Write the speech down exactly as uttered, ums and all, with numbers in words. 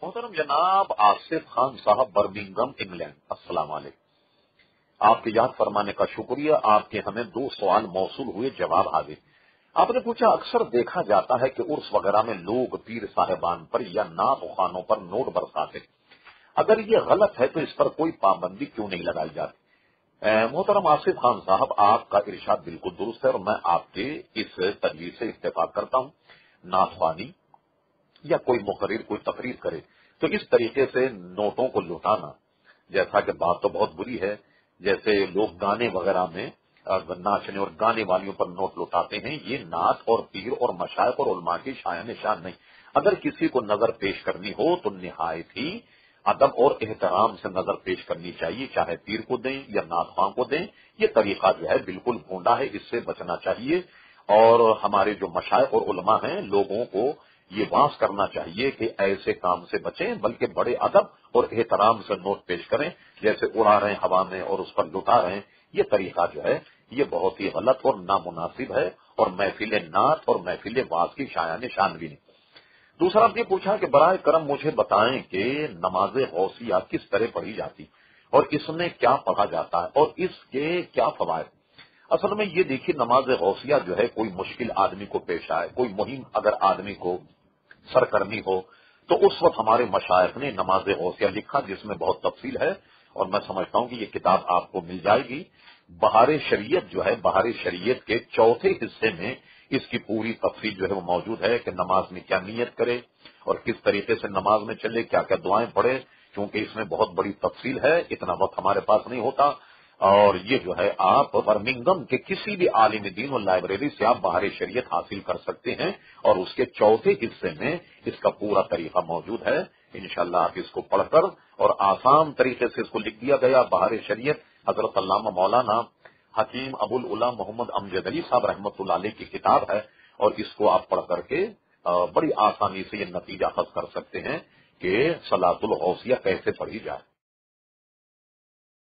محترم جناب آصف خان صاحب برمنگم انگلینڈ، السلام علیکم۔ آپ کے یاد فرمانے کا شکریہ۔ آپ کے ہمیں دو سوال موصول ہوئے، جواب آ گئے۔ آپ نے پوچھا اکثر دیکھا جاتا ہے کہ عرس وغیرہ میں لوگ پیر صاحبان پر یا نعت خوانوں پر نوٹ برساتے، اگر یہ غلط ہے تو اس پر کوئی پابندی کیوں نہیں لگائی جاتی؟ محترم آصف خان صاحب، آپ کا ارشاد بالکل درست ہے اور میں آپ کے اس تجویز سے اتفاق کرتا ہوں۔ نعت خوانی یا کوئی مقرر کوئی تقریر کرے تو اس طریقے سے نوٹوں کو لٹانا، جیسا کہ بات تو بہت بری ہے، جیسے لوگ گانے وغیرہ میں ناچنے اور گانے والیوں پر نوٹ لٹاتے ہیں، یہ نعت اور پیر اور مشائخ اور علماء کی شایان شان نہیں۔ اگر کسی کو نظر پیش کرنی ہو تو نہایت ہی ادب اور احترام سے نظر پیش کرنی چاہیے، چاہے پیر کو دیں یا نعت خواں کو دیں۔ یہ طریقہ جو ہے بالکل بھونڈا ہے، اس سے بچنا چاہیے۔ اور ہمارے جو مشائخ اور علماء ہیں، لوگوں کو یہ واس کرنا چاہیے کہ ایسے کام سے بچیں، بلکہ بڑے ادب اور احترام سے نوٹ پیش کریں، جیسے اڑا رہے ہیں ہوا میں اور اس پر لٹا رہے ہیں۔ یہ طریقہ جو ہے یہ بہت ہی غلط اور نامناسب ہے، اور محفل نعت اور محفل واز کی شایان شان بھی نہیں۔ دوسرا آپ نے پوچھا کہ براہ کرم مجھے بتائیں کہ نماز غوثیہ کس طرح پڑھی جاتی اور اس میں کیا پڑھا جاتا ہے اور اس کے کیا فوائد؟ اصل میں یہ دیکھیے، نماز غوثیہ جو ہے کوئی مشکل آدمی کو پیش آئے، کوئی مہم اگر آدمی کو سر کرنی ہو تو اس وقت ہمارے مشائخ نے نماز غوثیہ لکھا، جس میں بہت تفصیل ہے، اور میں سمجھتا ہوں کہ یہ کتاب آپ کو مل جائے گی۔ بہار شریعت جو ہے، بہار شریعت کے چوتھے حصے میں اس کی پوری تفصیل جو ہے وہ موجود ہے کہ نماز میں کیا نیت کرے اور کس طریقے سے نماز میں چلے، کیا کیا دعائیں پڑھے، کیونکہ اس میں بہت بڑی تفصیل ہے، اتنا وقت ہمارے پاس نہیں ہوتا۔ اور یہ جو ہے آپ برمنگم کے کسی بھی عالم دین اور لائبریری سے آپ بہار شریعت حاصل کر سکتے ہیں، اور اس کے چوتھے حصے میں اس کا پورا طریقہ موجود ہے۔ انشاءاللہ آپ اس کو پڑھ کر، اور آسان طریقے سے اس کو لکھ دیا گیا، بہار شریعت حضرت علامہ مولانا حکیم ابو العلا محمد امجد علی صاحب رحمۃ اللہ علیہ کی کتاب ہے، اور اس کو آپ پڑھ کر کے بڑی آسانی سے یہ نتیجہ حاصل کر سکتے ہیں کہ صلاۃ الغوثیہ کیسے پڑھی جائے۔